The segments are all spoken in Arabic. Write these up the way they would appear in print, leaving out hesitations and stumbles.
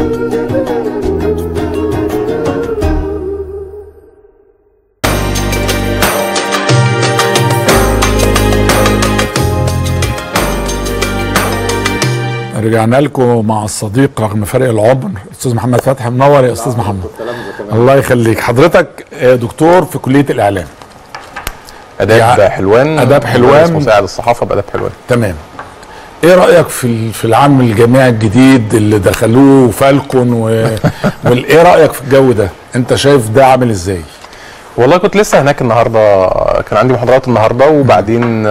رجعنا لكم مع الصديق رغم فرق العمر استاذ محمد فتحي. منور يا استاذ محمد. الله يخليك. حضرتك دكتور في كليه الاعلام اداب حلوان. اداب حلوان، مساعد الصحافه باداب حلوان. تمام. ايه رايك في العام الجامعي الجديد اللي دخلوه فالكون وايه رايك في الجو ده؟ انت شايف ده عامل ازاي؟ والله كنت لسه هناك النهارده، كان عندي محاضرات النهارده، وبعدين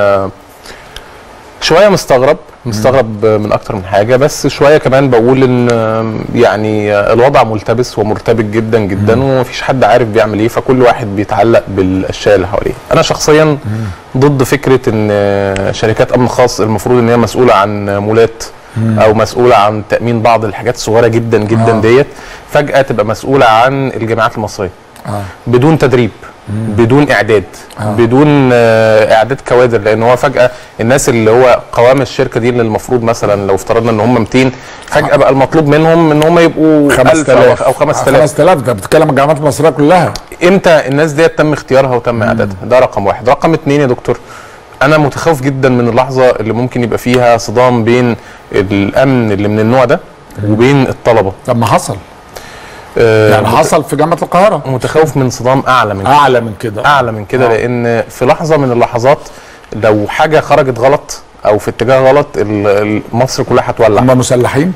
شويه مستغرب من اكتر من حاجه، بس شويه كمان بقول ان يعني الوضع ملتبس ومرتبك جدا جدا، ومفيش حد عارف بيعمل ايه، فكل واحد بيتعلق بالاشياء اللي حواليه. انا شخصيا ضد فكره ان شركات امن خاص المفروض ان هي مسؤوله عن مولات او مسؤوله عن تامين بعض الحاجات الصغيره جدا جدا ديت، فجاه تبقى مسؤوله عن الجامعات المصريه بدون تدريب، بدون اعداد، بدون اعداد كوادر، لان هو فجاه الناس اللي هو قوام الشركه دي اللي المفروض مثلا لو افترضنا ان هم 200، فجاه بقى المطلوب منهم ان هم يبقوا 5000 او 5000. 5000 ده بتتكلم عن الجامعات المصريه كلها. امتى الناس ديت تم اختيارها وتم اعدادها؟ ده رقم واحد. رقم اتنين يا دكتور، انا متخوف جدا من اللحظه اللي ممكن يبقى فيها صدام بين الامن اللي من النوع ده وبين الطلبه. طب ما حصل يعني حصل في جامعه القاهره. متخوف من صدام اعلى من كده لان في لحظه من اللحظات لو حاجه خرجت غلط او في اتجاه غلط مصر كلها هتولع. هم مسلحين؟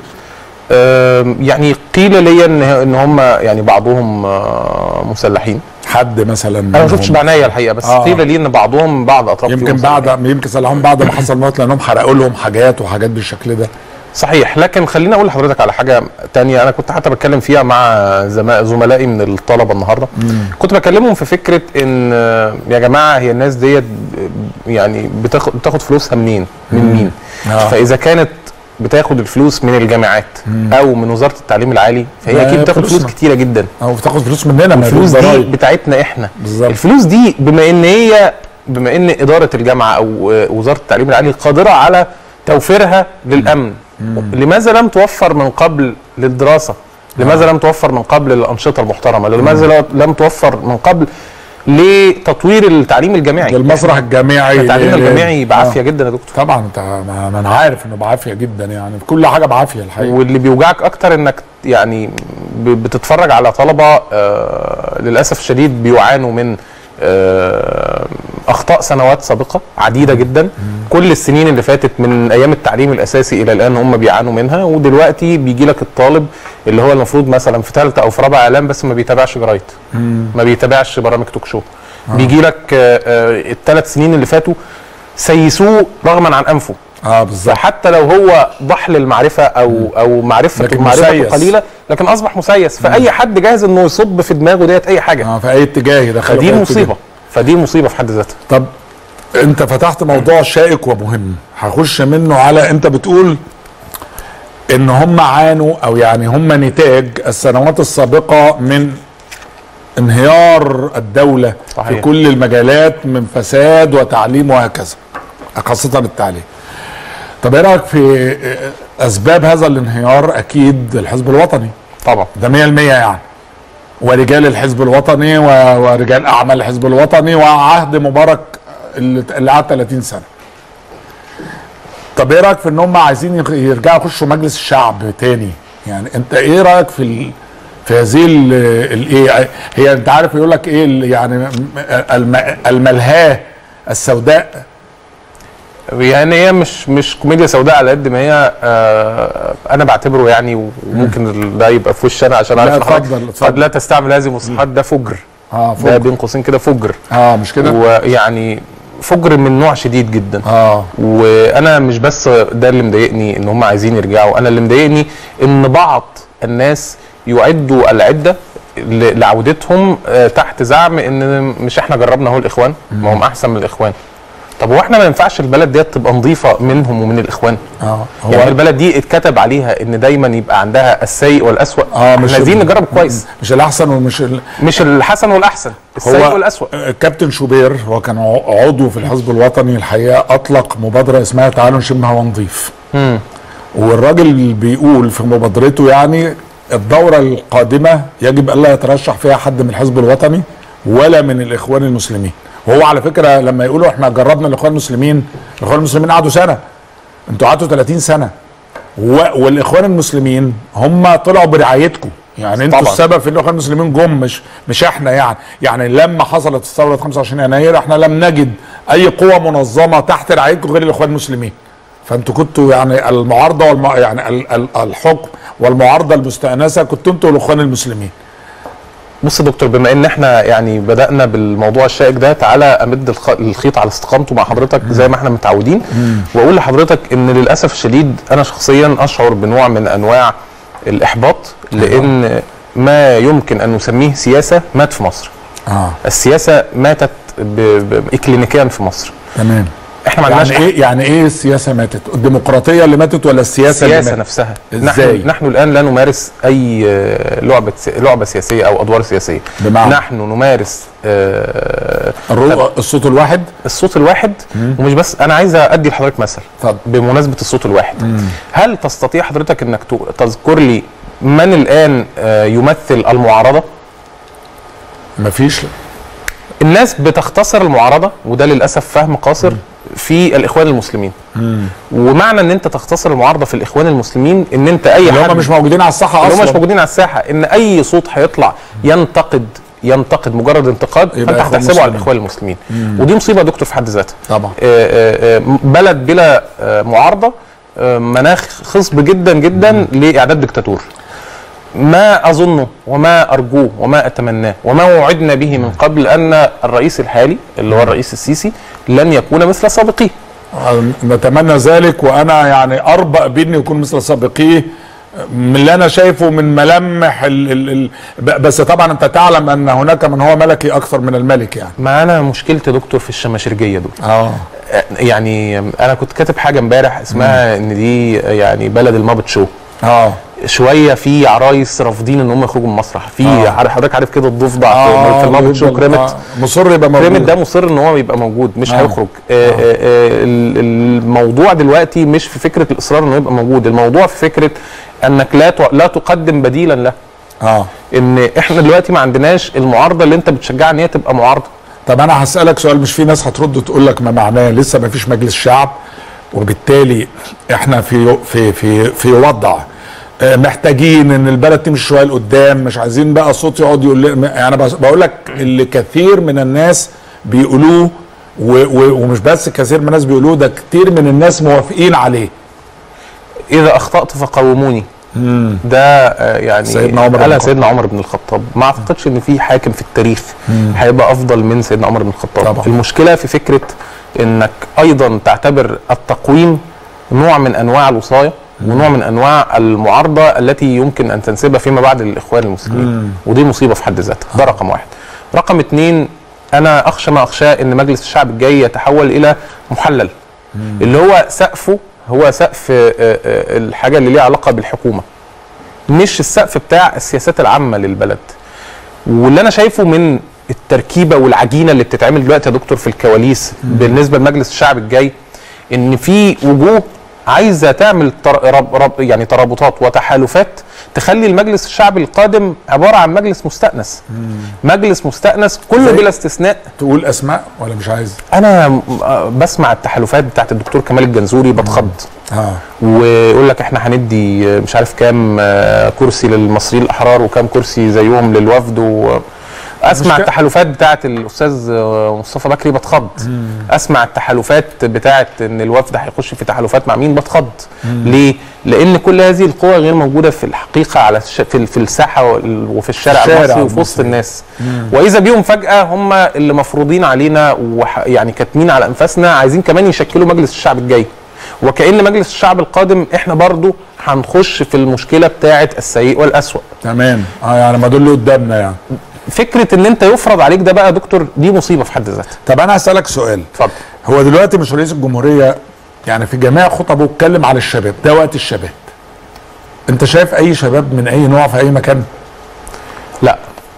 يعني قيل لي ان هم يعني بعضهم مسلحين. حد مثلا انا ما شفتش بعناية الحقيقه، بس قيل لي ان بعض اطراف يمكن سلحوهم بعد ما حصل موت لانهم حرقوا لهم حاجات بالشكل ده. صحيح. لكن خليني اقول لحضرتك على حاجه تانية، انا كنت حتى بتكلم فيها مع زملائي من الطلبه النهارده. كنت بكلمهم في فكره ان يا جماعه هي الناس ديت يعني بتاخد فلوسها منين؟ من مين؟ فاذا كانت بتاخد الفلوس من الجامعات او من وزاره التعليم العالي، فهي اكيد بتاخد فلوس كتيره جدا، او بتاخد فلوس مننا. الفلوس دي بتاعتنا احنا بالزبط. الفلوس دي بما ان اداره الجامعه او وزاره التعليم العالي قادره على توفيرها للامن، لماذا لم توفر من قبل للدراسه؟ لماذا لم توفر من قبل للانشطه المحترمه؟ لماذا لم توفر من قبل لتطوير التعليم الجامعي؟ المسرح الجامعي، التعليم الجامعي بعافيه جدا يا دكتور. طبعا انت ما انا عارف انه بعافيه جدا، يعني كل حاجه بعافيه الحقيقه. واللي بيوجعك اكتر انك يعني بتتفرج على طلبه للاسف الشديد بيعانوا من اخطاء سنوات سابقه عديده جدا. كل السنين اللي فاتت من ايام التعليم الاساسي الى الان هم بيعانوا منها، ودلوقتي بيجي لك الطالب اللي هو المفروض مثلا في ثالثه او في رابعه اعلام بس ما بيتابعش جرايد، ما بيتابعش برامج توك شو. بيجي لك الثلاث سنين اللي فاتوا سيسوه رغما عن انفه. بالظبط. حتى لو هو ضحل المعرفه او معرفته قليله، لكن اصبح مسيس، فاي حد جاهز انه يصب في دماغه ديت اي حاجه في اي اتجاه يدخله. فدي مصيبه في حد ذاتها. طب انت فتحت موضوع شائك ومهم، هخش منه على انت بتقول ان هم عانوا او يعني هم نتاج السنوات السابقه من انهيار الدوله. صحيح. في كل المجالات من فساد وتعليم وهكذا، خاصه التعليم. طب ايه رايك في اسباب هذا الانهيار؟ اكيد الحزب الوطني طبعا، ده 100% يعني، ورجال الحزب الوطني ورجال اعمال الحزب الوطني وعهد مبارك اللي قعد 30 سنه. طب ايه رايك في ان هم عايزين يرجعوا يخشوا مجلس الشعب تاني؟ يعني انت ايه رايك في هذه الايه؟ هي انت عارف يقول لك ايه يعني الملهاه السوداء، يعني هي مش كوميديا سوداء على قد ما هي انا بعتبره يعني، وممكن ده يبقى في وش انا عشان اعرف قد لا تستعمل هذه المصطلحات، ده فجر. فجر ده بين قوسين كده فجر. مش كده؟ ويعني فجر من نوع شديد جدا. وانا مش بس ده اللي مضايقني ان هم عايزين يرجعوا، انا اللي مضايقني ان بعض الناس يعدوا العده لعودتهم تحت زعم ان مش احنا جربنا اهو الاخوان، ما هم احسن من الاخوان. طب هو احنا ما ينفعش البلد ديت تبقى نظيفه منهم ومن الاخوان؟ يعني البلد دي اتكتب عليها ان دايما يبقى عندها السيء والاسوأ. مش عايزين نجرب كويس، مش الاحسن ومش مش الحسن والاحسن، السيء والاسوأ. كابتن شوبير هو كان عضو في الحزب الوطني الحقيقه، اطلق مبادره اسمها تعالوا نشم هوا نظيف. والراجل بيقول في مبادرته يعني الدورة القادمة يجب ألا يترشح فيها حد من الحزب الوطني ولا من الإخوان المسلمين. وهو على فكرة لما يقولوا احنا جربنا الإخوان المسلمين، الإخوان المسلمين قعدوا سنة، انتوا قعدوا 30 سنة، والإخوان المسلمين هم طلعوا برعايتكم، يعني انتوا السبب في ان الإخوان المسلمين جم، مش احنا. يعني لما حصلت ثورة 25 يناير احنا لم نجد أي قوة منظمة تحت رعايتكم غير الإخوان المسلمين. فانتوا كنتوا يعني المعارضة يعني الحكم والمعارضة المستأنسة كنتوا انتوا والاخوان المسلمين. بص يا دكتور، بما ان احنا يعني بدأنا بالموضوع الشائك ده، تعالى امد الخيط على استقامته مع حضرتك زي ما احنا متعودين، واقول لحضرتك ان للاسف الشديد انا شخصيا اشعر بنوع من انواع الاحباط، لان ما يمكن ان نسميه سياسة مات في مصر. السياسة ماتت اكلينيكيا في مصر. تمام. احنا ما عندناش يعني ايه السياسه ماتت؟ الديمقراطيه اللي ماتت ولا السياسه اللي ماتت؟ نفسها. ازاي؟ نحن الان لا نمارس اي لعبه سياسيه او ادوار سياسيه. بمعنى نحن نمارس الصوت الواحد. الصوت الواحد. ومش بس، انا عايز ادي لحضرتك مثل بمناسبه الصوت الواحد. هل تستطيع حضرتك انك تذكر لي من الان يمثل المعارضه؟ مفيش. الناس بتختصر المعارضه، وده للاسف فهم قاصر في الاخوان المسلمين. ومعنى ان انت تختصر المعارضه في الاخوان المسلمين ان انت اي حد هم مش موجودين على الساحه اصلا، هم مش موجودين على الساحه، ان اي صوت هيطلع ينتقد مجرد انتقاد فانت هتحسبه على الاخوان المسلمين. ودي مصيبه يا دكتور في حد ذاتها. طبعا. بلد بلا معارضه مناخ خصب جدا جدا لاعداد دكتاتور. ما اظنه وما ارجوه وما اتمناه وما وعدنا به من قبل ان الرئيس الحالي اللي هو الرئيس السيسي لن يكون مثل سابقيه. نتمنى ذلك، وانا يعني اربأ بانه يكون مثل سابقيه من اللي انا شايفه من ملامح بس طبعا انت تعلم ان هناك من هو ملكي اكثر من الملك. يعني ما انا مشكلتي يا دكتور في الشماشرجيه دول. يعني انا كنت كاتب حاجه امبارح اسمها ان دي يعني بلد المابت شو. شويه في عرايس رافضين ان هم يخرجوا من المسرح، في حضرتك عارف كده الضفدع في المابت شو كريمت. مصر يبقى موجود، كريمت ده مصر ان هو يبقى موجود، مش هيخرج. الموضوع دلوقتي مش في فكره الاصرار انه يبقى موجود، الموضوع في فكره انك لا تقدم بديلا له. ان احنا دلوقتي ما عندناش المعارضه اللي انت بتشجعها ان هي تبقى معارضه. طب انا هسالك سؤال، مش في ناس هترد وتقول لك ما معناه لسه ما فيش مجلس شعب، وبالتالي احنا في وضع محتاجين ان البلد تمشي شويه لقدام، مش عايزين بقى صوت يقعد يقول انا بقول لك اللي كثير من الناس بيقولوه، ومش بس كثير من الناس بيقولوه، ده كتير من الناس موافقين عليه. اذا اخطأت فقوموني. ده يعني سيدنا عمر بن الخطاب. ما اعتقدش ان في حاكم في التاريخ هيبقى افضل من سيدنا عمر بن الخطاب. طبعا. المشكله في فكره انك ايضا تعتبر التقويم نوع من انواع الوصايه ونوع من انواع المعارضه التي يمكن ان تنسبها فيما بعد للاخوان المسلمين. ودي مصيبه في حد ذاتها. ده رقم واحد. رقم اتنين، انا اخشى ما اخشاه ان مجلس الشعب الجاي يتحول الى محلل، اللي هو سقفه هو سقف الحاجه اللي ليها علاقه بالحكومه، مش السقف بتاع السياسات العامه للبلد. واللي انا شايفه من التركيبه والعجينه اللي بتتعمل دلوقتي يا دكتور في الكواليس بالنسبه لمجلس الشعب الجاي، ان في وجوه عايزه تعمل يعني ترابطات وتحالفات تخلي المجلس الشعبي القادم عباره عن مجلس مستأنس. مجلس مستأنس كله بلا استثناء. تقول اسماء ولا مش عايز؟ انا بسمع التحالفات بتاعت الدكتور كمال الجنزوري بتخض. ويقول لك احنا هندي مش عارف كام كرسي للمصريين الاحرار وكام كرسي زيهم للوفد اسمع التحالفات بتاعت الاستاذ مصطفى بكري بتخض. اسمع التحالفات بتاعت ان الوفد هيخش في تحالفات مع مين بتخض. ليه؟ لان كل هذه القوى غير موجوده في الحقيقه على في الساحه وفي الشارع المصري وفي وسط الناس. واذا بيهم فجاه هم اللي مفروضين علينا ويعني كاتمين على انفاسنا عايزين كمان يشكلوا مجلس الشعب الجاي. وكأن مجلس الشعب القادم احنا برضو هنخش في المشكله بتاعت السيء والاسوأ. تمام. يعني ما دول اللي قدامنا يعني. فكره ان انت يفرض عليك ده بقى يا دكتور دي مصيبه في حد ذاتها. طب انا هسالك سؤال. اتفضل. هو دلوقتي مش رئيس الجمهوريه يعني في جميع خطبه اتكلم على الشباب، ده وقت الشباب. انت شايف اي شباب من اي نوع في اي مكان؟ لا.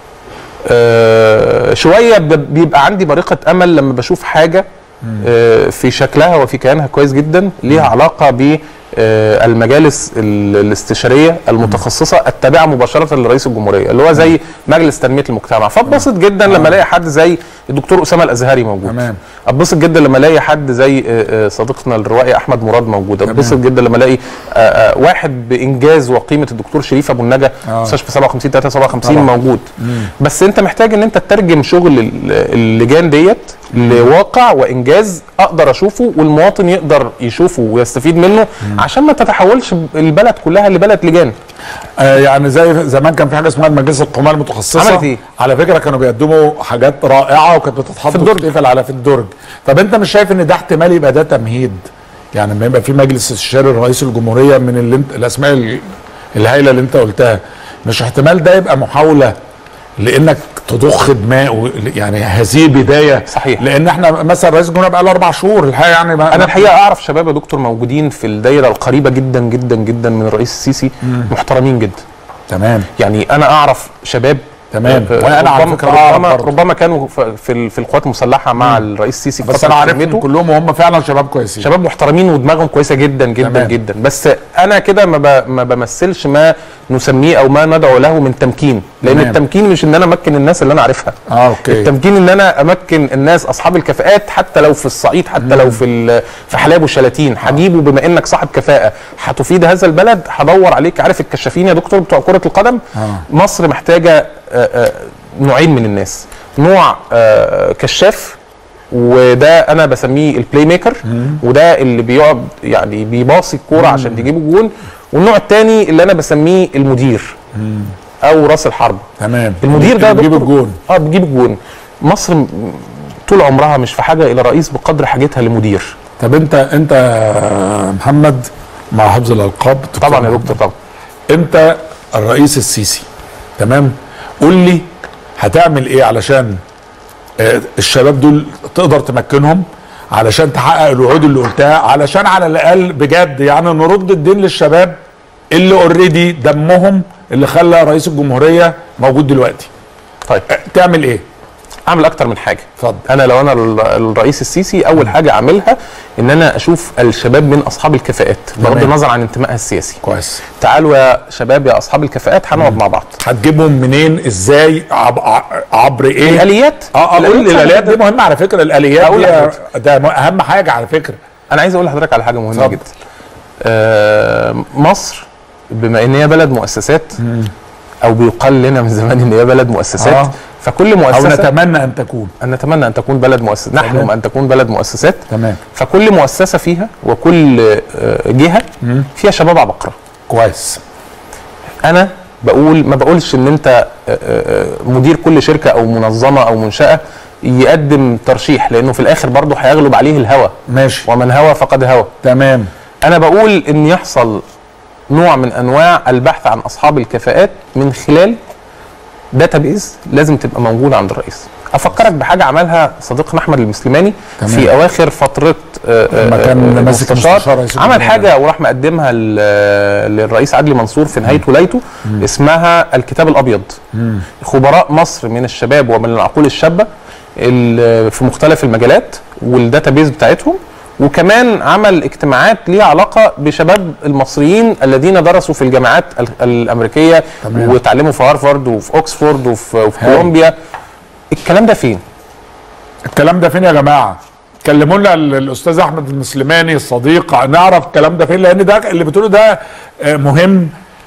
شويه بيبقى عندي بريقه امل لما بشوف حاجه في شكلها وفي كيانها كويس جدا ليها علاقه المجالس الاستشاريه المتخصصه التابعه مباشره لرئيس الجمهوريه، اللي هو زي مجلس تنميه المجتمع. فاتبسط جدا لما الاقي حد زي الدكتور اسامه الازهري موجود. اتبسط جدا لما الاقي حد زي صديقنا الروائي احمد مراد موجود. اتبسط جدا لما الاقي واحد بانجاز وقيمه الدكتور شريف ابو النجا مستشفى 57 357 موجود. بس انت محتاج ان انت تترجم شغل اللجان ديت لواقع وانجاز اقدر اشوفه والمواطن يقدر يشوفه ويستفيد منه، عشان ما تتحولش البلد كلها لبلد لجان. يعني زي زمان كان في حاجه اسمها المجلس القوميه المتخصصه. عملت ايه؟ على فكره كانوا بيقدموا حاجات رائعه وكانت بتتحط في الدرج، تقفل على في الدرج. طب انت مش شايف ان ده احتمال يبقى ده تمهيد؟ يعني لما يبقى في مجلس استشاري لرئيس الجمهوريه من اللي انت الاسماء الهائله اللي انت قلتها، مش احتمال ده يبقى محاوله لانك تضخ دماء؟ يعني هذه بدايه صحيح. لان احنا مثلا رئيس الجمهوريه بقى له 4 شهور الحقيقه. يعني انا الحقيقه اعرف شباب يا دكتور موجودين في الدايره القريبه جدا جدا جدا من الرئيس السيسي محترمين جدا. تمام. يعني انا اعرف شباب تمام. وانا على فكره ربما كانوا في القوات المسلحه مع الرئيس السيسي، بس انا عارفهم كلهم وهم فعلا شباب كويسين، شباب محترمين ودماغهم كويسه جدا جدا تمام. جدا. بس انا كده ما بمثلش ما نسميه او ما ندعو له من تمكين، لان تمام. التمكين مش ان انا امكن الناس اللي انا عارفها. اوكي. التمكين ان انا امكن الناس اصحاب الكفاءات، حتى لو في الصعيد، حتى لو في حلايب وشلاتين، هجيبه بما انك صاحب كفاءه هتفيد هذا البلد، هدور عليك. عارف الكشافين يا دكتور بتوع كره القدم؟ مصر محتاجه نوعين من الناس، نوع كشاف وده انا بسميه البلاي ميكر، وده اللي بيقعد يعني بيباصي الكوره عشان تجيب الجون، والنوع الثاني اللي انا بسميه المدير او راس الحرب. تمام. المدير ده بيجيب الجون. بيجيب الجون. مصر طول عمرها مش في حاجه الى رئيس بقدر حاجتها لمدير. طب انت محمد مع حفظ الالقاب طبعا يا دكتور طبعا. انت الرئيس السيسي، تمام؟ قول لي هتعمل ايه علشان الشباب دول تقدر تمكنهم، علشان تحقق الوعود اللي قلتها، علشان على الاقل بجد يعني نرد الدين للشباب اللي اوريدي دمهم اللي خلى رئيس الجمهوريه موجود دلوقتي. طيب تعمل ايه؟ اعمل اكتر من حاجه. اتفضل. انا لو الرئيس السيسي اول حاجه اعملها ان انا اشوف الشباب من اصحاب الكفاءات بغض النظر عن انتمائها السياسي. كويس. تعالوا يا شباب يا اصحاب الكفاءات هنقعد مع بعض. هتجيبهم منين؟ ازاي؟ عبر ايه؟ الاليات. قول لي الاليات دي مهمه على فكره. الاليات دي ده اهم حاجه على فكره. انا عايز اقول لحضرتك على حاجه مهمه جدا. مصر بما ان هي بلد مؤسسات او بيقال لنا من زمان ان هي بلد مؤسسات، فكل مؤسسه او نتمنى ان تكون بلد مؤسسات، نحلم ان تكون بلد مؤسسات. تمام. فكل مؤسسه فيها وكل جهه فيها شباب عبقرة. كويس. انا ما بقولش ان انت مدير كل شركه او منظمه او منشاه يقدم ترشيح، لانه في الاخر برضه هيغلب عليه الهوى. ماشي. ومن هوى فقد هوى. تمام. انا بقول ان يحصل نوع من انواع البحث عن اصحاب الكفاءات من خلال داتابيز لازم تبقى موجوده عند الرئيس. افكرك بحاجه عملها صديقنا احمد المسلماني. تمام. في اواخر فتره لما كان ماسك مستشار عمل حاجه وراح مقدمها للرئيس عدلي منصور في نهايه ولايته اسمها الكتاب الابيض. خبراء مصر من الشباب ومن العقول الشابه في مختلف المجالات والداتابيز بتاعتهم، وكمان عمل اجتماعات ليها علاقه بشباب المصريين الذين درسوا في الجامعات الامريكيه. تمام. وتعلموا في هارفارد وفي اوكسفورد وفي كولومبيا. الكلام ده فين؟ الكلام ده فين يا جماعه؟ كلموا لنا الاستاذ احمد المسلماني الصديق نعرف الكلام ده فين، لان ده اللي بتقوله ده مهم،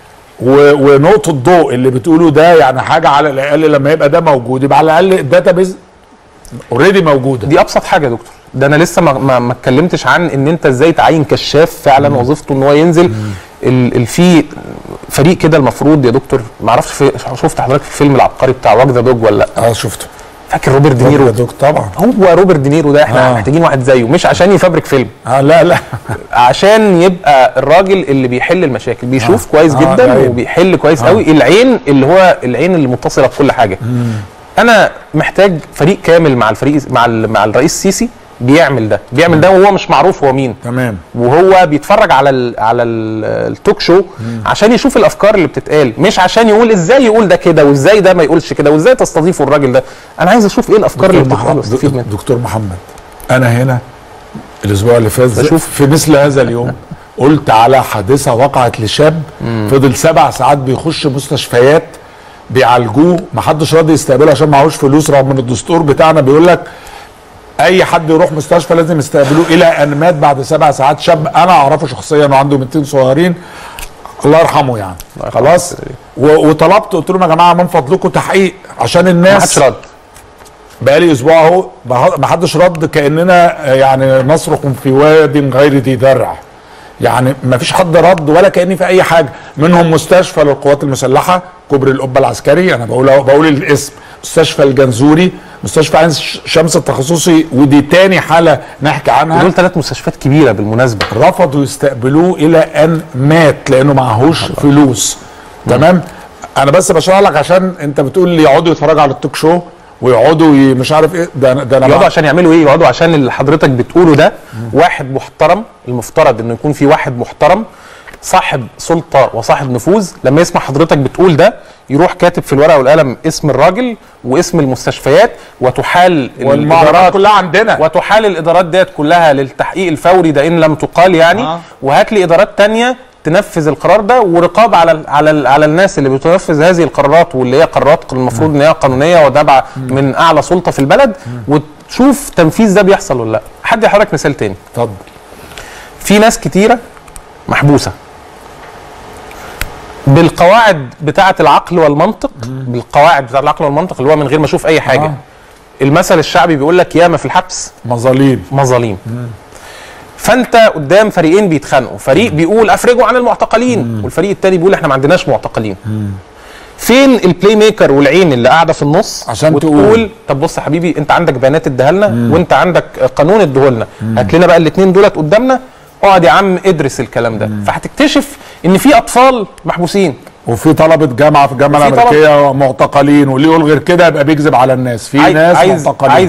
ونقطه ضوء اللي بتقوله ده يعني حاجه على الاقل لما يبقى ده موجود يبقى على الاقل الداتابيز اوريدي موجوده. دي ابسط حاجه يا دكتور. ده انا لسه ما اتكلمتش عن ان انت ازاي تعين كشاف فعلا وظيفته ان هو ينزل في فريق كده المفروض يا دكتور. ما اعرفش شفت حضرتك في الفيلم العبقري بتاع واك ذا دوج ولا لا؟ شفته. فاكر روبرت دينيرو؟ دوج طبعا. هو روبرت دينيرو ده احنا محتاجين واحد زيه، مش عشان يفبرك فيلم. لا عشان يبقى الراجل اللي بيحل المشاكل، بيشوف كويس جدا وبيحل كويس قوي. العين اللي هو العين اللي متصله بكل حاجه. انا محتاج فريق كامل مع الرئيس السيسي بيعمل ده وهو مش معروف هو مين. تمام. وهو بيتفرج على التوك شو عشان يشوف الافكار اللي بتتقال، مش عشان يقول ازاي يقول ده كده وازاي ده ما يقولش كده وازاي تستضيفوا الراجل ده. انا عايز اشوف ايه الافكار اللي بتتقال واستفيد منها. دكتور محمد، انا هنا الاسبوع اللي فات في مثل هذا اليوم قلت على حادثه وقعت لشاب فضل 7 ساعات بيخش مستشفيات بيعالجوه، محدش راضي يستقبله عشان معهوش فلوس، رغم ان الدستور بتاعنا بيقول لك اي حد يروح مستشفى لازم يستقبلوه، الى ان مات بعد 7 ساعات. شاب انا اعرفه شخصيا وعنده 200 صغيرين، الله يرحمه يعني. خلاص وطلبت قلت لهم يا جماعه من فضلكم تحقيق عشان الناس، ما حدش رد. بقالي اسبوع اهو ما حدش رد، كاننا يعني نصرخ في واد غير ذي ذرع، يعني ما فيش حد رد ولا كاني في اي حاجه. منهم مستشفى للقوات المسلحه كوبري القبه العسكري، انا بقول الاسم، مستشفى الجنزوري، مستشفى عين شمس التخصصي، ودي تاني حاله نحكي عنها. دول 3 مستشفيات كبيره بالمناسبه. رفضوا يستقبلوه الى ان مات لانه معهوش فلوس. تمام. انا بس بشرح لك عشان انت بتقول لي يقعدوا يتفرجوا على التوك شو ويقعدوا مش عارف ايه، ده انا يقعدوا عشان يعملوا ايه؟ يقعدوا عشان اللي حضرتك بتقوله ده واحد محترم، المفترض انه يكون في واحد محترم صاحب سلطه وصاحب نفوذ، لما يسمع حضرتك بتقول ده يروح كاتب في الورقه والقلم اسم الراجل واسم المستشفيات، وتحال والمعلومات كلها عندنا، وتحال الادارات ديت كلها للتحقيق الفوري ده ان لم تقال يعني. وهات لي ادارات تانية تنفذ القرار ده، ورقابه على الناس اللي بتنفذ هذه القرارات، واللي هي قرارات المفروض ان هي قانونيه وتابعه من اعلى سلطه في البلد، وتشوف تنفيذ ده بيحصل ولا لا. حد حضرتك مثال تاني. اتفضل. في ناس كتيره محبوسه بالقواعد بتاعه العقل والمنطق، بالقواعد بتاعه العقل والمنطق اللي هو من غير ما اشوف اي حاجه. المثل الشعبي بيقول لك ياما في الحبس مظاليم. فانت قدام فريقين بيتخانقوا، فريق بيقول افرجوا عن المعتقلين، والفريق التاني بيقول احنا ما عندناش معتقلين. فين البلاي ميكر والعين اللي قاعده في النص عشان تقول طب بص يا حبيبي، انت عندك بيانات اديها لنا وانت عندك قانون اديهولنا، هات لنا بقى الاثنين دولت قدامنا، اقعد يا عم ادرس الكلام ده. فهتكتشف ان في اطفال محبوسين، وفي طلبه جامعه في الجامعه الامريكيه معتقلين، واللي يقول غير كده يبقى بيكذب على الناس. في ناس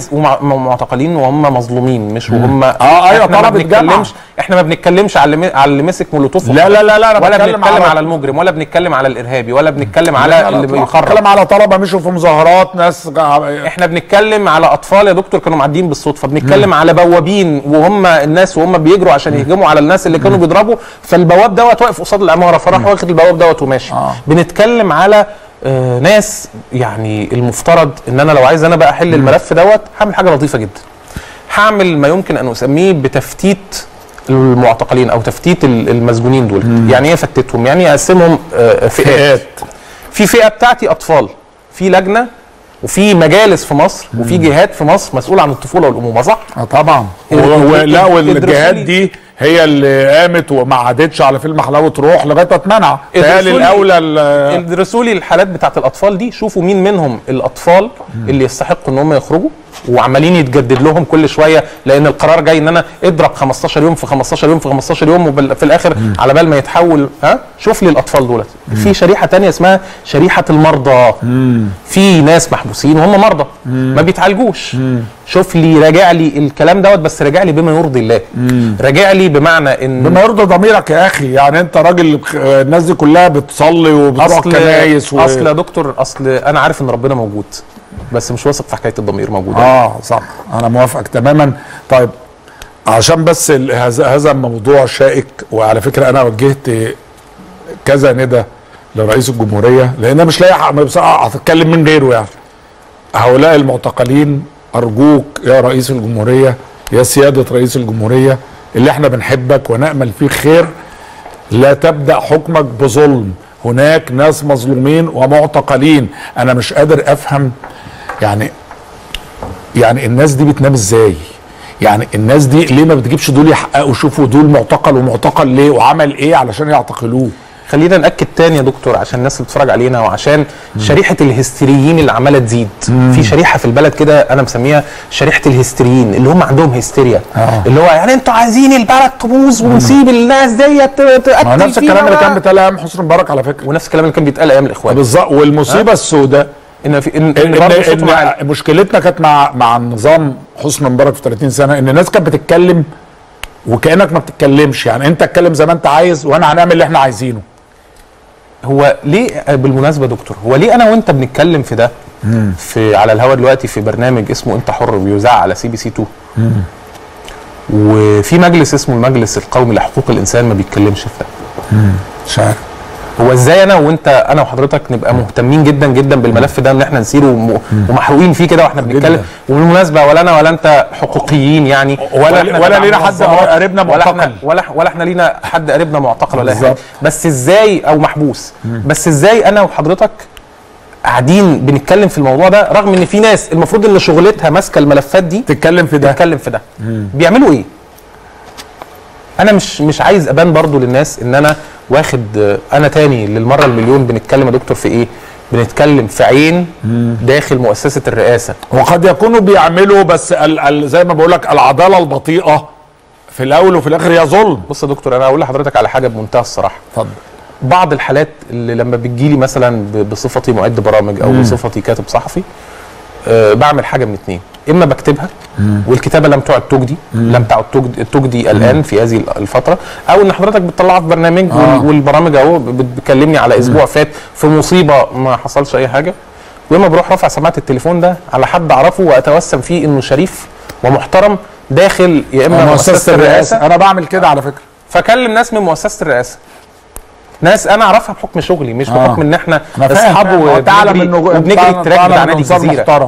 معتقلين وهم مظلومين، مش وهم ايوه طلبه جامعه. احنا ما بنتكلمش على اللي مسك مولوتوف، لا ولا بنتكلم على المجرم، ولا بنتكلم على الارهابي، ولا بنتكلم على اللي بيخرب. بنتكلم على طلبه مشوا في مظاهرات، ناس احنا بنتكلم على اطفال يا دكتور كانوا معديين بالصدفه، بنتكلم على بوابين وهم الناس وهم بيجروا عشان يهجموا على الناس اللي كانوا بيضربوا، فالبواب دوت واقف قصاد العماره فراح واخد البواب دوت وماشي. بنتكلم على ناس، يعني المفترض ان انا لو عايز انا بقى احل الملف دوت هعمل حاجه لطيفه جدا، هعمل ما يمكن ان اسميه بتفتيت المعتقلين او تفتيت المسجونين دول. يعني ايه فتتهم؟ يعني اقسمهم فئات. في فئه بتاعتي اطفال، في لجنه وفي مجالس في مصر وفي جهات في مصر مسؤوله عن الطفوله والامومه، صح؟ طبعا. لا والجهات دي هي اللي قامت وما عادتش على فيلم حلاوه روح لغايه ما اتمنع. تهيألي الاولى ادرسوا لي الحالات بتاعت الاطفال دي، شوفوا مين منهم الاطفال اللي يستحقوا ان هم يخرجوا وعمالين يتجدد لهم كل شويه، لان القرار جاي ان انا اضرب 15 يوم في 15 يوم في 15 يوم، وفي الاخر على بال ما يتحول. شوف لي الاطفال دولت. في شريحه تانية اسمها شريحه المرضى. في ناس محبوسين وهم مرضى ما بيتعالجوش. شوف لي، راجع لي الكلام دوت، بس راجع لي بما يرضي الله. راجع لي بمعنى ان بما يرضي ضميرك يا اخي. يعني انت راجل، الناس دي كلها بتصلي وبتروح كنايس اصل يا دكتور، اصل انا عارف ان ربنا موجود، بس مش واثق في حكايه الضمير موجوده. صح، انا موافقك تماما. طيب عشان بس هذا موضوع شائك، وعلى فكره انا وجهت كذا ندى لرئيس الجمهوريه، لان انا مش لاقي بصراحه هتتكلم من غيره. يعني هؤلاء المعتقلين ارجوك يا رئيس الجمهوريه، يا سياده رئيس الجمهوريه اللي احنا بنحبك ونامل فيك خير، لا تبدا حكمك بظلم. هناك ناس مظلومين ومعتقلين. انا مش قادر افهم يعني الناس دي بتنام ازاي؟ يعني الناس دي ليه ما بتجيبش دول يحققوا، شوفوا دول معتقل ومعتقل ليه وعمل ايه علشان يعتقلوه؟ خلينا ناكد تاني يا دكتور عشان الناس اللي بتتفرج علينا، وعشان شريحه الهستيريين اللي عماله تزيد. في شريحه في البلد كده انا مسميها شريحه الهستيريين، اللي هم عندهم هستيريا. اللي هو يعني انتوا عايزين البلد تبوظ ونسيب الناس ديت تقتل. نفس الكلام اللي كان بيتقال ايام حسني مبارك على فكره، ونفس الكلام اللي كان بيتقال ايام الاخوان بالظبط. والمصيبه السوداء إن مشكلتنا كانت مع النظام حسني مبارك في 30 سنه، ان الناس كانت بتتكلم وكانك ما بتتكلمش. يعني انت اتكلم زي ما انت عايز وانا هنعمل اللي احنا عايزينه. هو ليه بالمناسبه دكتور، هو ليه انا وانت بنتكلم في ده على الهوا دلوقتي في برنامج اسمه انت حر بيذاع على CBC 2؟ وفي مجلس اسمه المجلس القومي لحقوق الانسان ما بيتكلمش في ده. مش عارف هو ازاي انا وحضرتك نبقى مهتمين جدا جدا بالملف ده ان احنا نسيره ومحروقين فيه كده واحنا بنتكلم. وبالمناسبه ولا انا ولا انت حقوقيين يعني، ولا لينا حد قريبنا معتقل، ولا احنا لينا حد قريبنا معتقل ولا حاجه، بس ازاي او محبوس، بس ازاي انا وحضرتك قاعدين بنتكلم في الموضوع ده رغم ان في ناس المفروض ان شغلتها ماسكه الملفات دي تتكلم في ده بيعملوا ايه؟ انا مش عايز ابان برضو للناس ان انا واخد انا تاني للمره المليون. بنتكلم يا دكتور في ايه؟ بنتكلم في عين داخل مؤسسه الرئاسه، وقد يكونوا بيعملوا بس زي ما بقول لك العداله البطيئه في الاول وفي الاخر هي ظلم. بص يا دكتور، انا هقول لحضرتك على حاجه بمنتهى الصراحه. اتفضل. بعض الحالات اللي لما بتجيلي مثلا بصفتي معد برامج او بصفتي كاتب صحفي، بعمل حاجه من اتنين: اما بكتبها والكتابه لم تعد تجدي، لم تعد تجدي الان في هذه الفتره، او ان حضرتك بتطلعها في برنامج والبرامج اهو بتكلمني على اسبوع فات في مصيبه ما حصلش اي حاجه، واما بروح رافع سماعه التليفون ده على حد اعرفه واتوسم فيه انه شريف ومحترم داخل يا اما مؤسسه الرئاسه. انا بعمل كده على فكره، فاكلم ناس من مؤسسه الرئاسه، ناس انا اعرفها بحكم شغلي مش بحكم ان احنا اصحاب وبنجري التراك بتاع نادي الجزيره.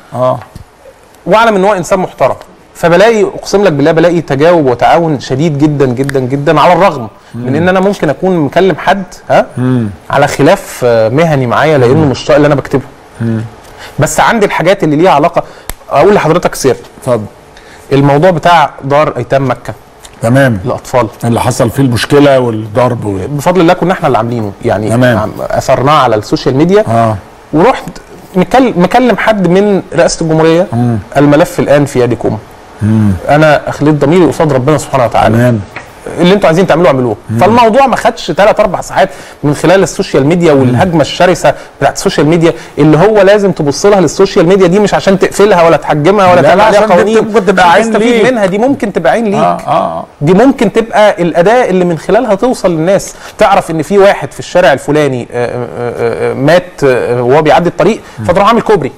واعلم ان هو انسان محترم، فبلاقي اقسم لك بالله بلاقي تجاوب وتعاون شديد جدا جدا جدا، على الرغم من ان انا ممكن اكون مكلم حد على خلاف مهني معايا لانه مش طايق اللي انا بكتبه. بس عندي الحاجات اللي ليها علاقه. اقول لحضرتك سر. اتفضل. الموضوع بتاع دار ايتام مكه، تمام، الاطفال اللي حصل فيه المشكله والضرب بفضل الله كنا احنا اللي عاملينه يعني، اثرناه على السوشيال ميديا. ورحت مكلم حد من رئاسه الجمهوريه، الملف الان في يدكم. انا اخليت ضميري قصاد ربنا سبحانه وتعالى، اللي انتوا عايزين تعملوه اعملوه. فالموضوع ما خدش 3-4 ساعات من خلال السوشيال ميديا والهجمه الشرسه بتاعت السوشيال ميديا، اللي هو لازم تبص لها للسوشيال ميديا دي مش عشان تقفلها ولا تحجمها ولا تعمل عليها قوانين ممكن تبقى عين ليك منها. دي ممكن تبقى عين ليك. دي ممكن تبقى الاداه اللي من خلالها توصل للناس، تعرف ان في واحد في الشارع الفلاني مات وهو بيعدي الطريق، فتروح عامل كوبري.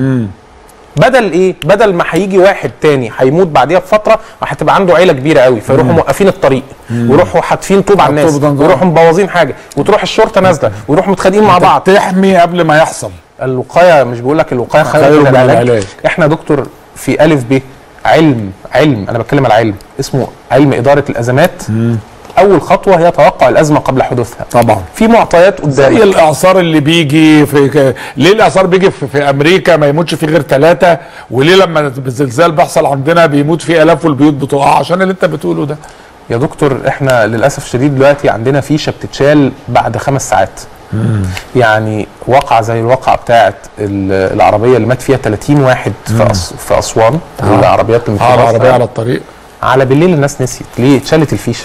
بدل ايه؟ بدل ما هيجي واحد تاني هيموت بعديها بفتره وهتبقى عنده عيله كبيره قوي، فيروحوا موقفين الطريق ويروحوا حاتفين طوب على الناس ويروحوا مبوظين حاجه وتروح الشرطه نازله ويروحوا متخانقين مع بعض. تحمي قبل ما يحصل. الوقايه، مش بقول لك الوقايه خير من العلاج. احنا دكتور في الف ب علم انا بتكلم على علم اسمه علم اداره الازمات. اول خطوه هي توقع الازمه قبل حدوثها. طبعا في معطيات قدامك زي الاعصار اللي بيجي ليه الاعصار بيجي في امريكا ما يموتش فيه غير 3، وليه لما الزلزال بيحصل عندنا بيموت فيه الاف والبيوت بتقع؟ عشان اللي انت بتقوله ده يا دكتور. احنا للاسف الشديد دلوقتي عندنا فيشه بتتشال بعد 5 ساعات. يعني واقعه زي الواقعه بتاعت العربيه اللي مات فيها 30 واحد في اسوان، العربيات العربيه على الطريق، على بالليل الناس نسيت ليه اتشالت الفيشه.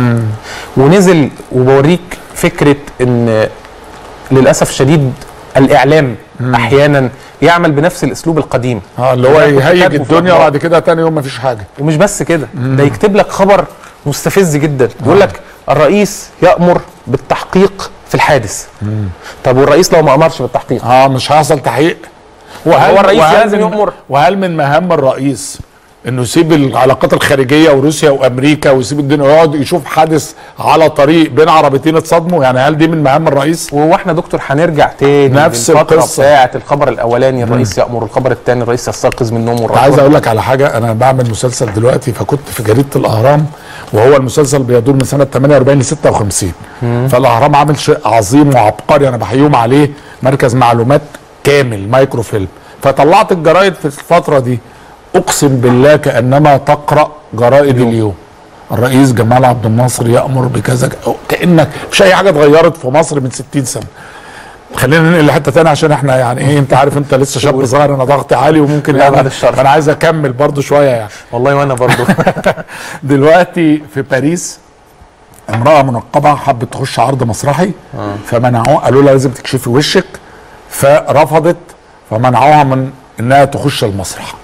ونزل. وبوريك فكره ان للاسف الشديد الاعلام احيانا يعمل بنفس الاسلوب القديم، اللي هو يهيج الدنيا وبعد كده تاني يوم مفيش حاجه. ومش بس كده، ده يكتب لك خبر مستفز جدا، يقول لك الرئيس يأمر بالتحقيق في الحادث. طب والرئيس لو ما امرش بالتحقيق مش هيحصل تحقيق. هو الرئيس لازم يأمر. وهل من مهام الرئيس انه يسيب العلاقات الخارجيه وروسيا وامريكا ويسيب الدنيا ويقعد يشوف حادث على طريق بين عربيتين اتصادموا؟ يعني هل دي من مهام الرئيس؟ وهو احنا دكتور هنرجع تاني نفس القصه بتاعت الخبر الاولاني الرئيس يأمر، الخبر الثاني الرئيس يستيقظ من نومه. عايز اقول لك على حاجه، انا بعمل مسلسل دلوقتي، فكنت في جريده الاهرام وهو المسلسل بيدور من سنه 48 ل 56. فالاهرام عامل شيء عظيم وعبقري انا بحييهم عليه، مركز معلومات كامل مايكرو فيلم. فطلعت الجرايد في الفتره دي اقسم بالله كانما تقرا جرائد اليوم. الرئيس جمال عبد الناصر يأمر بكذا، كانك مش اي حاجه اتغيرت في مصر من 60 سنه. خلينا ننقل لحته ثانيه عشان احنا يعني ايه، انت عارف انت لسه شاب صغير، انا ضغطي عالي وممكن يعني انا عايز اكمل برضو شويه يعني. والله وانا برضو. دلوقتي في باريس امراه منقبه حبت تخش عرض مسرحي فمنعوها، قالوا لها لازم تكشفي وشك، فرفضت فمنعوها من انها تخش المسرح.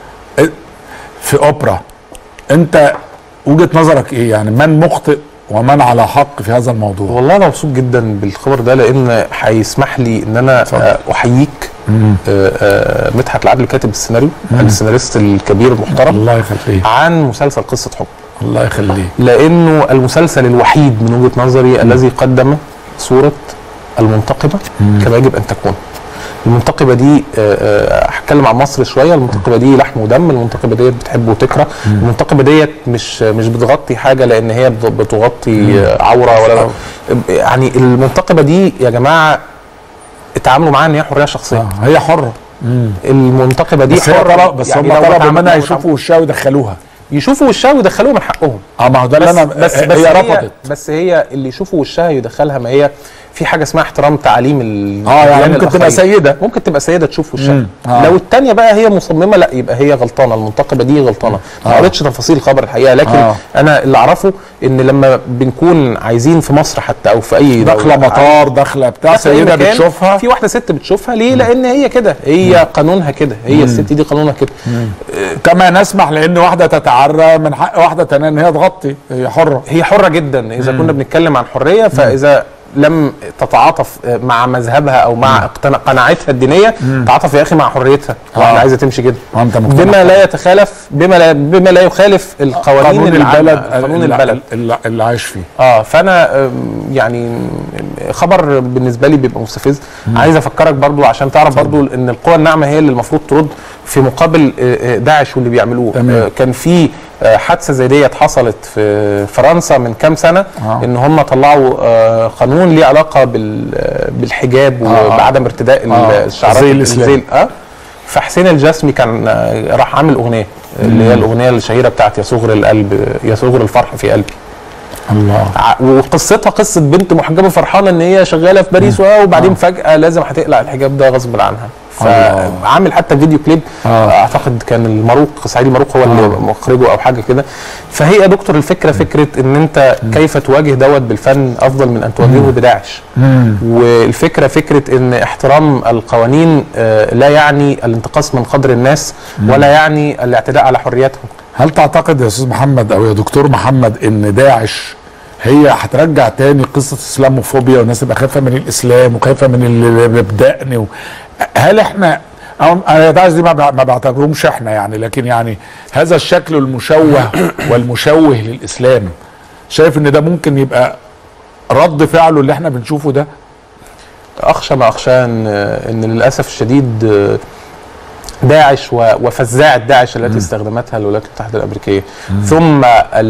في اوبرا انت وجهة نظرك ايه؟ يعني من مخطئ ومن على حق في هذا الموضوع؟ والله انا مبسوط جدا بالخبر ده لان هيسمح لي ان انا احييك مدحت العدل كاتب السيناريو، السيناريست الكبير المحترم، الله يخليه، عن مسلسل قصه حب. الله يخليه، لانه المسلسل الوحيد من وجهه نظري الذي قدم صوره المنتقبه كما يجب ان تكون. المنتقبه دي هتكلم عن مصر شويه، المنتقبه دي لحم ودم، المنتقبه ديت بتحب وتكره، المنتقبه ديت مش بتغطي حاجه لان هي بتغطي عوره ولا يعني المنتقبه دي يا جماعه اتعاملوا معاها ان هي حريه شخصيه. هي حره. المنتقبه دي بس حره، بس يعني هم طلبوا منها يشوفوا وشها ويدخلوها. يشوفوا وشها ويدخلوه من حقهم. ما هو ده اللي انا بس هي رفضت. بس هي اللي يشوفوا وشها يدخلها، ما هي في حاجه اسمها احترام تعاليم يعني ممكن تبقى سيده، ممكن تبقى سيده تشوف وشها. لو الثانيه بقى هي مصممه لا يبقى هي غلطانه، المنتقبه دي غلطانه. ما قريتش تفاصيل الخبر الحقيقه، لكن انا اللي اعرفه ان لما بنكون عايزين في مصر حتى او في اي داخله مطار، داخله بتاع، سيده بتشوفها، في واحده ست بتشوفها ليه؟ لان هي كده، هي قانونها كده، هي الست دي قانونها كده. كما نسمح لان واحده تتعرى من حق واحده ثانيه ان هي تغطي، هي حره، هي حره جدا. اذا كنا بنتكلم عن حريه، فاذا لم تتعاطف مع مذهبها او مع قناعتها الدينيه، تعاطف يا اخي مع حريتها. واحده عايزه تمشي كده بما لا يتخالف، بما لا يخالف القوانين قانون البلد اللي عايش فيه. فانا يعني خبر بالنسبه لي بيبقى مستفز. عايز افكرك برضو عشان تعرف برضو ان القوى الناعمه هي اللي المفروض ترد في مقابل داعش واللي بيعملوه. كان في حادثه زي ديت حصلت في فرنسا من كام سنه، ان هم طلعوا قانون ليه علاقه بالحجاب وبعدم ارتداء الشعارات الاسلاميه. فحسين الجسمي كان راح عامل اغنيه اللي هي الاغنيه الشهيره بتاعت يصغر القلب، يصغر الفرح في قلبي. الله. وقصتها قصه بنت محجبه فرحانه ان هي شغاله في باريس، وبعدين فجاه لازم هتقلع الحجاب ده غصب عنها. فعامل حتى فيديو كليب، اعتقد كان الماروق سعيد الماروق هو اللي مخرجه او حاجه كده. فهي يا دكتور الفكره فكره ان انت كيف تواجه دوت بالفن افضل من ان تواجهه بداعش. والفكره فكره ان احترام القوانين لا يعني الانتقاص من قدر الناس ولا يعني الاعتداء على حرياتهم. هل تعتقد يا استاذ محمد او يا دكتور محمد ان داعش هي هترجع تاني قصه اسلاموفوبيا والناس تبقى خايفه من الاسلام وخايفه من اللي بيبدأني هل احنا انا داعش دي ما بعتبرهمش احنا يعني، لكن يعني هذا الشكل المشوه والمشوه للاسلام، شايف ان ده ممكن يبقى رد فعله اللي احنا بنشوفه ده؟ اخشى ما اخشى ان للاسف الشديد داعش وفزاعة داعش التي استخدمتها الولايات المتحدة الأمريكية، ثم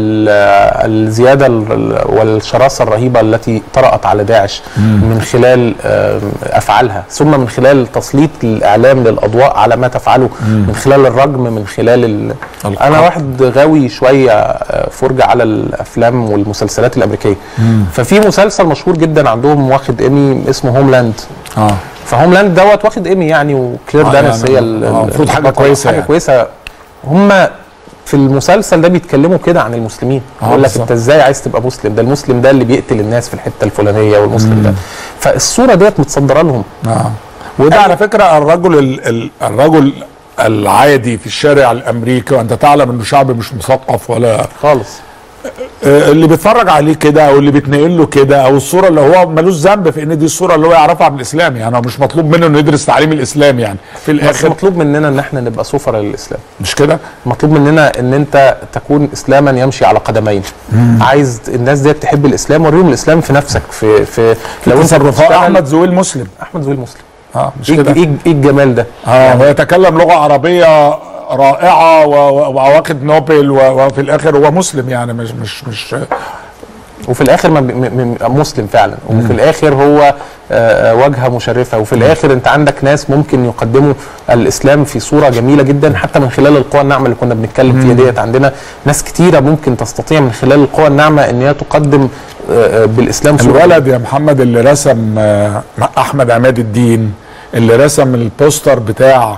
الزيادة والشراسة الرهيبة التي طرأت على داعش من خلال أفعالها، ثم من خلال تسليط الإعلام للأضواء على ما تفعله، من خلال الرجم، من خلال أنا واحد غاوي شوية فرجة على الأفلام والمسلسلات الأمريكية. ففي مسلسل مشهور جدا عندهم واخد إيمي اسمه هوملاند. فهوملاند دوت واخد ايمي يعني، وكلير دانس هي المفروض حاجه كويسه، حاجه كويسه. هم في المسلسل ده بيتكلموا كده عن المسلمين، يقول لك انت ازاي عايز تبقى مسلم؟ ده المسلم ده اللي بيقتل الناس في الحته الفلانيه، والمسلم ده فالصوره ديت متصدره لهم. وده على فكره الرجل العادي في الشارع الامريكي، وانت تعلم انه شعب مش مثقف ولا خالص، اللي بيتفرج عليه كده او اللي بيتنقل له كده، او الصوره اللي هو ملوش ذنب في ان دي الصوره اللي هو يعرفها عن الاسلام، يعني هو مش مطلوب منه انه يدرس تعليم الاسلام يعني في الاخر. مطلوب مننا ان احنا نبقى سفراء للاسلام، مش كده؟ مطلوب مننا ان انت تكون اسلاما يمشي على قدمين. عايز الناس دي تحب الاسلام، وريهم الاسلام في نفسك، في لو انت احمد زويل مسلم، احمد زويل مسلم، مش كده؟ ايه الجمال ده؟ ويتكلم لغه عربيه رائعه وواخد نوبل، وفي الاخر هو مسلم يعني، مش وفي الاخر مسلم فعلا، وفي الاخر هو واجهه مشرفه، وفي الاخر انت عندك ناس ممكن يقدموا الاسلام في صوره جميله جدا، حتى من خلال القوى الناعمه اللي كنا بنتكلم فيها ديت. عندنا ناس كتيره ممكن تستطيع من خلال القوى الناعمه ان هي تقدم بالاسلام صوره. الولد يا محمد اللي رسم احمد عماد الدين، اللي رسم البوستر بتاع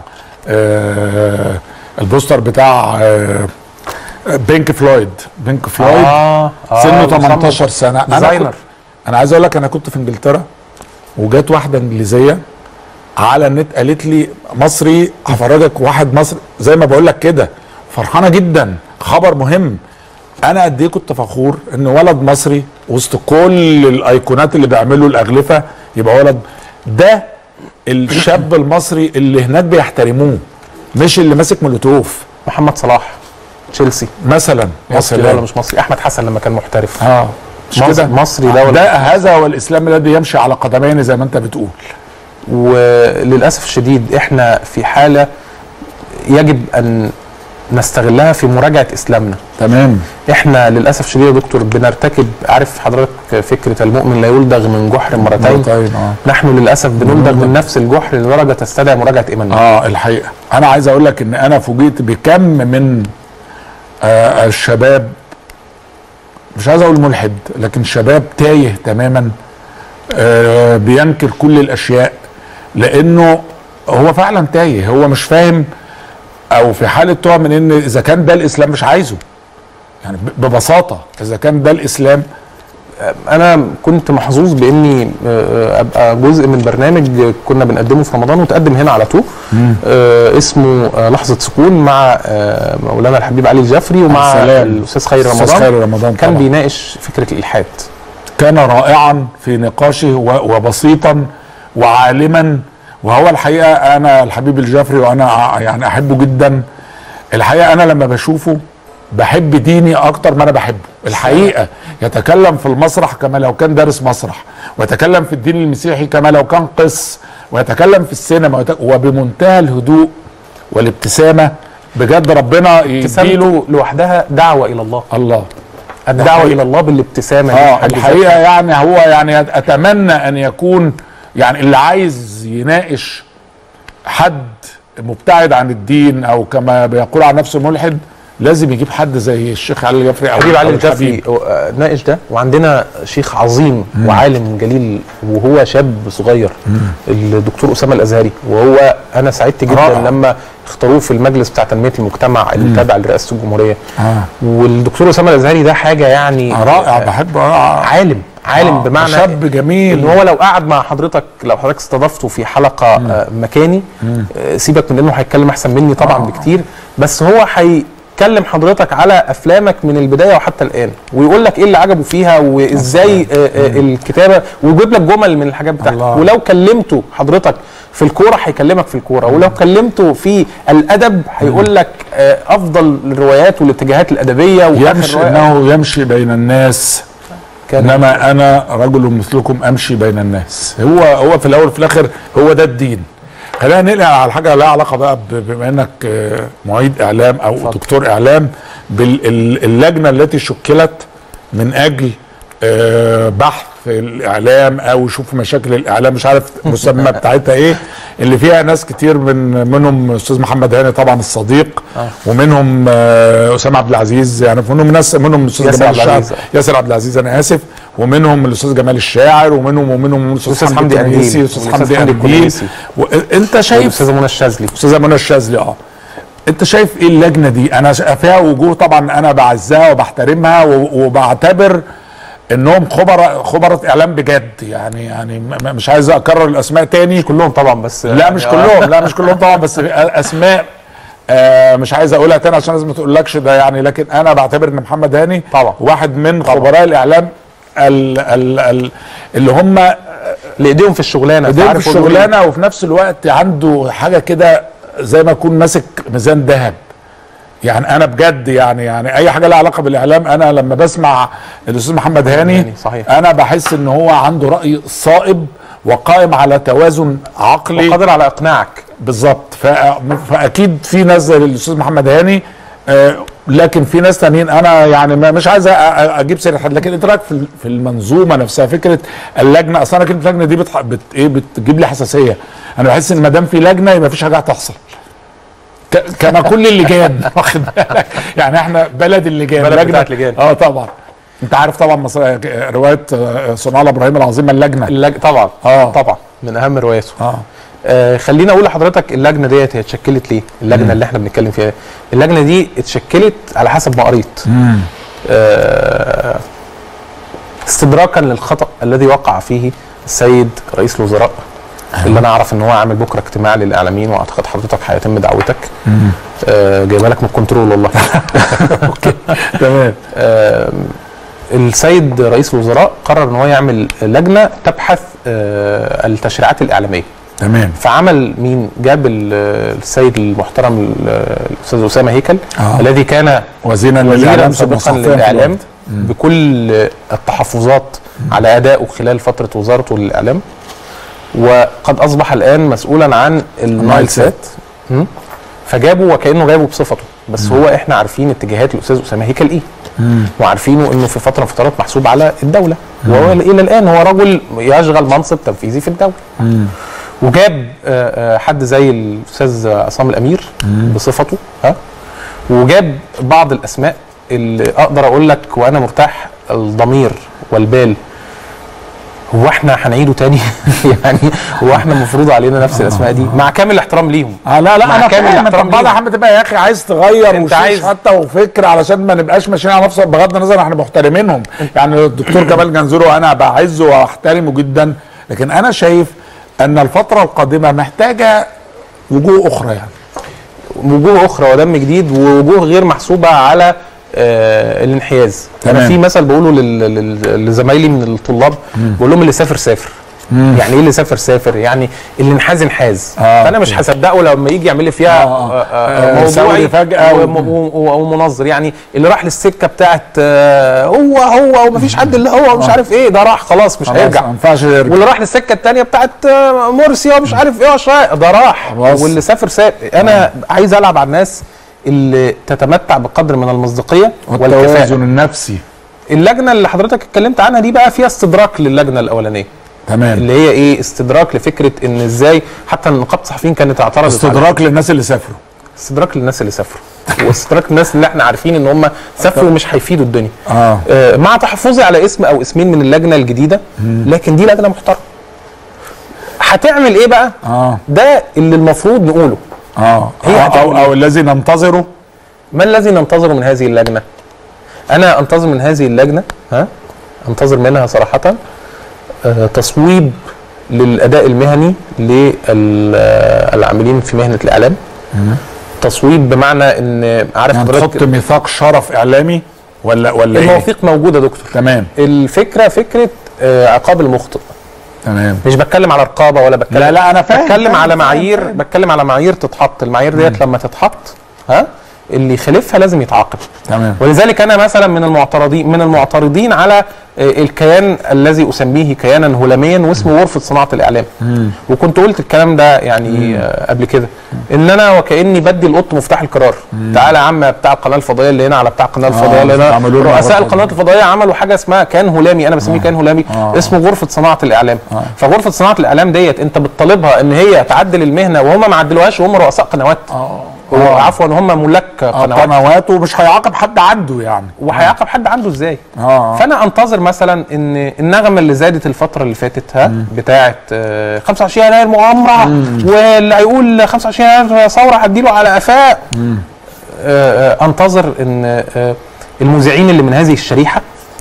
بينك فلويد سنه 18 سنه، انا عايز اقول لك انا كنت في انجلترا، وجات واحده انجليزيه على النت قالت لي مصري هفرجك واحد مصري زي ما بقول لك كده، فرحانه جدا، خبر مهم. انا قد ايه كنت فخور ان ولد مصري وسط كل الايقونات اللي بيعملوا الاغلفه يبقى ولد. ده الشاب المصري اللي هناك بيحترموه، مش اللي ماسك مولوتوف. محمد صلاح تشيلسي مثلا مصري ولا مش مصري؟ احمد حسن لما كان محترف مش كده مصري ده ده هذا هو الاسلام الذي يمشي على قدمين زي ما انت بتقول. وللاسف الشديد احنا في حاله يجب ان نستغلها في مراجعه اسلامنا. تمام. احنا للاسف الشديد يا دكتور بنرتكب، عارف حضرتك فكره المؤمن لا يلدغ من جحر مرتين. نحن للاسف بنلدغ من نفس الجحر لدرجه تستدعي مراجعه ايماننا. الحقيقه انا عايز اقول لك ان انا فوجئت بكم من الشباب، مش عايز اقول ملحد، لكن شباب تايه تماما، بينكر كل الاشياء لانه هو فعلا تايه، هو مش فاهم، او في حاله تقع من ان اذا كان ده الاسلام مش عايزه، يعني ببساطه اذا كان ده الاسلام. انا كنت محظوظ باني ابقى جزء من برنامج كنا بنقدمه في رمضان وتقدم هنا على طول، اسمه لحظه سكون مع مولانا الحبيب علي الجفري ومع الاستاذ خير رمضان. كان بيناقش فكره الالحاد. كان رائعا في نقاشه وبسيطا وعالما، وهو الحقيقه انا الحبيب الجفري وانا يعني احبه جدا. الحقيقه انا لما بشوفه بحب ديني اكتر ما انا بحبه الحقيقه. يتكلم في المسرح كما لو كان دارس مسرح، ويتكلم في الدين المسيحي كما لو كان قس، ويتكلم في السينما وبمنتهى الهدوء والابتسامه. بجد ربنا يديله لوحدها دعوه الى الله. الدعوه الى الله بالابتسامه. الحقيقه يعني هو يعني اتمنى ان يكون يعني اللي عايز يناقش حد مبتعد عن الدين او كما بيقول عن نفسه ملحد لازم يجيب حد زي الشيخ علي الجفري او حبيب علي الجفري ناقش ده. وعندنا شيخ عظيم وعالم جليل وهو شاب صغير، الدكتور اسامه الازهري، وهو انا سعدت جدا لما اختاروه في المجلس بتاع تنميه المجتمع اللي تابع لرئاسه الجمهوريه. والدكتور اسامه الازهري ده حاجه يعني رائع، بحبه. عالم بمعنى شاب جميل، ان هو لو قعد مع حضرتك، لو حضرتك استضفته في حلقه مكاني، سيبك من انه هيتكلم احسن مني طبعا بكتير، بس هو هيكلم حضرتك على افلامك من البدايه وحتى الان، ويقول لك ايه اللي عجبه فيها وازاي الكتابه، ويجيب لك جمل من الحاجات بتاعتها. ولو كلمته حضرتك في الكوره هيكلمك في الكوره، ولو كلمته في الادب هيقول لك افضل الروايات والاتجاهات الادبيه. انه يمشي بين الناس، انما انا رجل مثلكم امشي بين الناس. هو في الاول وفي الاخر هو ده الدين. خلينا ننقل على حاجه لها علاقه بقى، بما انك معيد اعلام او فضل. دكتور اعلام، باللجنه التي شكلت من اجل بحث الاعلام او شوف مشاكل الاعلام، مش عارف المسمى بتاعتها ايه، اللي فيها ناس كتير منهم استاذ محمد هاني طبعا الصديق، ومنهم اسامه عبد العزيز، يعني منهم الاستاذ جمال الشاعر، ياسر عبد العزيز انا اسف، ومنهم الاستاذ جمال الشاعر، ومنهم الاستاذ حمدي الكنيسي، والاستاذ حمدي الكنيسي. وانت شايف الاستاذه منى الشاذلي انت شايف ايه اللجنه دي؟ انا فيها وجوه طبعا انا بعزها وبحترمها وبعتبر انهم خبراء اعلام بجد، يعني مش عايز اكرر الاسماء تاني. مش كلهم طبعا، بس لا مش كلهم، مش كلهم طبعا، بس اسماء مش عايز اقولها تاني عشان لازم ما تقولكش ده يعني. لكن انا بعتبر ان محمد هاني طبعا واحد من خبراء الاعلام اللي هم اللي ايديهم في الشغلانه، وفي نفس الوقت عنده حاجه كده زي ما يكون ماسك ميزان ذهب. يعني انا بجد يعني اي حاجه لها علاقه بالاعلام، انا لما بسمع الاستاذ محمد هاني صحيح. انا بحس ان هو عنده راي صائب وقائم على توازن عقلي وقادر على اقناعك بالظبط. فاكيد في ناس زي الاستاذ محمد هاني، لكن في ناس تانيين انا يعني مش عايز اجيب سيره حد. لكن انت رايك في المنظومه نفسها، فكره اللجنه؟ اصلا كلمه اللجنه دي بتجيب لي حساسيه. انا بحس ان ما دام في لجنه يبقى مفيش حاجه هتحصل، كما كل اللجان واخد بالك؟ يعني احنا بلد اللجان، بلد بتاعت لجان. طبعا انت عارف طبعا روايه صنع الله ابراهيم العظيمه اللجنه طبعا طبعا من اهم رواياته. خليني اقول لحضرتك اللجنه ديت هي اتشكلت ليه؟ اللجنه اللي احنا بنتكلم فيها، اللجنه دي اتشكلت على حسب ما قريت استدراكا للخطا الذي وقع فيه السيد رئيس الوزراء، اللي انا اعرف ان هو عامل بكره اجتماع للاعلاميين، واعتقد حضرتك هيتم دعوتك. جايبها لك من الكنترول والله. اوكي تمام. السيد رئيس الوزراء قرر ان هو يعمل لجنه تبحث التشريعات الاعلاميه. تمام. فعمل مين؟ جاب السيد المحترم الاستاذ اسامه هيكل الذي كان وزيرا للاعلام سابقا للاعلام بكل التحفظات على ادائه خلال فتره وزارته للاعلام، وقد اصبح الان مسؤولا عن النايل سات. فجابه وكانه جابه بصفته، بس هو احنا عارفين اتجاهات الاستاذ اسامه هيكل ايه، وعارفينه انه في فتره من فترات محسوب على الدوله، وهو الى الان هو رجل يشغل منصب تنفيذي في الدوله. وجاب حد زي الاستاذ عصام الامير بصفته، وجاب بعض الاسماء اللي اقدر اقول لك وانا مرتاح الضمير والبال، هو احنا هنعيده تاني؟ يعني هو احنا المفروض علينا نفس الاسماء دي مع كامل الاحترام ليهم؟ لا انا فاهم. انت بعض الاحيان بتبقى يا اخي عايز تغير انت عايز حتى وفكر علشان ما نبقاش ماشيين على نفس، بغض النظر احنا محترمينهم. يعني الدكتور كمال جنزورو انا بعزه واحترمه جدا، لكن انا شايف ان الفتره القادمه محتاجه وجوه اخرى، يعني وجوه اخرى ودم جديد ووجوه غير محسوبه على الانحياز. انا في مثل بقوله لزمايلي من الطلاب، بقول لهم اللي سافر سافر. يعني ايه اللي سافر سافر؟ يعني اللي انحاز انحاز. فانا مش هصدقه لما يجي يعمل لي فيها موضوعي فجأة ومنظر. يعني اللي راح للسكه بتاعت هو ومفيش حد اللي هو مش عارف ايه، ده راح خلاص مش هيرجع، ما ينفعش يرجع. واللي راح للسكه الثانيه بتاعت مرسي ومش عارف ايه ده راح، واللي سافر سافر. انا عايز العب على الناس اللي تتمتع بقدر من المصداقيه والتوازن النفسي. اللجنه اللي حضرتك اتكلمت عنها دي بقى فيها استدراك للجنه الاولانيه. تمام. اللي هي ايه؟ استدراك لفكره ان ازاي حتى نقابه الصحفيين كانت اعترضت. استدراك للناس اللي سافروا. استدراك للناس اللي سافروا واستدراك للناس اللي احنا عارفين ان هم سافروا ومش هيفيدوا الدنيا. مع تحفظي على اسم او اسمين من اللجنه الجديده، لكن دي لجنه محترمه. هتعمل ايه بقى؟ ده اللي المفروض نقوله. او الذي ننتظره. ما الذي ننتظره من هذه اللجنه؟ انا انتظر من هذه اللجنه انتظر منها صراحه تصويب للاداء المهني للعاملين في مهنه الاعلام. تصويب بمعنى ان عارف يعني تحط ميثاق شرف اعلامي ولا المواثيق موجوده دكتور. تمام. الفكره فكره عقاب المخطئ. تمام. مش بتكلم على رقابه ولا بتكلم، لا انا فاهم. بتكلم على معايير، بتكلم على معايير تتحط. المعايير ديت لما تتحط اللي يخالفها لازم يتعاقب. تمام. ولذلك انا مثلا من المعترضين على الكيان الذي اسميه كيانا هلاميا واسمه غرفه صناعه الاعلام. وكنت قلت الكلام ده يعني قبل كده، ان انا وكاني بدي القط مفتاح القرار. تعالى يا عم بتاع القناه الفضائيه اللي هنا على بتاع القناه الفضائيه اللي هنا. رؤساء القنوات الفضائيه عملوا حاجه اسمها كيان هلامي، انا بسميه كيان هلامي اسمه غرفه صناعه الاعلام. فغرفه صناعه الاعلام ديت انت بتطالبها ان هي تعدل المهنه وهم ما عدلوهاش، وهم رؤساء قنوات. عفوا هم ملاك قنوات ومش هيعاقب حد عنده يعني. وهيعاقب حد عنده ازاي؟ فانا انتظر مثلا ان النغمه اللي زادت الفتره اللي فاتت بتاعه 25 يناير مؤامره، واللي هيقول 25 يناير ثوره هديله على قفاه. انتظر ان المذيعين اللي من هذه الشريحه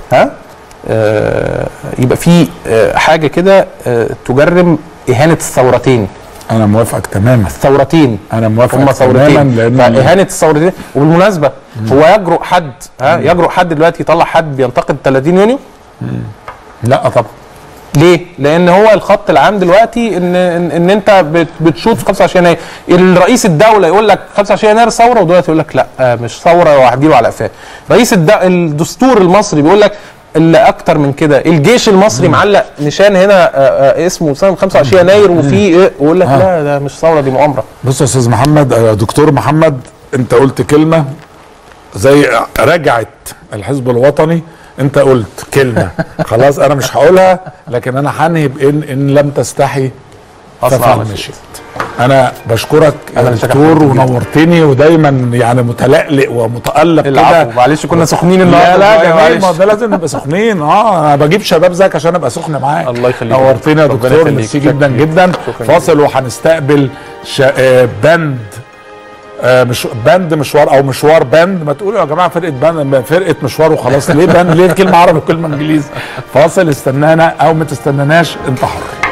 يبقى في حاجه كده تجرم اهانه الثورتين. انا موافقك تماما. الثورتين انا موافقك هم ثورتين، فاهانه الثورتين. وبالمناسبه هو يجرؤ حد يجرؤ حد دلوقتي يطلع حد بينتقد 30 يونيو؟ لا طبعا. ليه؟ لان هو الخط العام دلوقتي ان انت بتشوط في 25 يناير. الرئيس الدوله يقول لك 25 يناير ثوره، ودلوقتي يقول لك لا مش ثوره وهديله على قفاه. رئيس الدستور المصري بيقول لك اللي اكتر من كده. الجيش المصري معلق نشان هنا اسمه سنه 25 يناير وفي ويقول لك لا ده مش ثوره دي مؤامره. بص يا استاذ محمد، دكتور محمد، انت قلت كلمه زي رجعت الحزب الوطني. انت قلت كلمه خلاص انا مش هقولها، لكن انا هنهي بان لم تستحي فافعل ما شئت. انا بشكرك يا دكتور ونورتني، ودايما يعني متلألئ ومتألق كده. معلش كنا سخنين النهارده. لا جميل، ما ده لازم نبقى سخنين. انا بجيب شباب زيك عشان ابقى سخن معاك. الله يخليك. نورتني يا دكتور، ميرسي جدا جدا. فاصل وهنستقبل بند مش باند مشوار او مشوار باند. ما تقولوا يا جماعه فرقه باند، فرقه مشوار وخلاص. ليه باند؟ ليه كلمه عربي وكلمه انجليزي؟ فاصل، استنانا او ما تستناناش انت حر.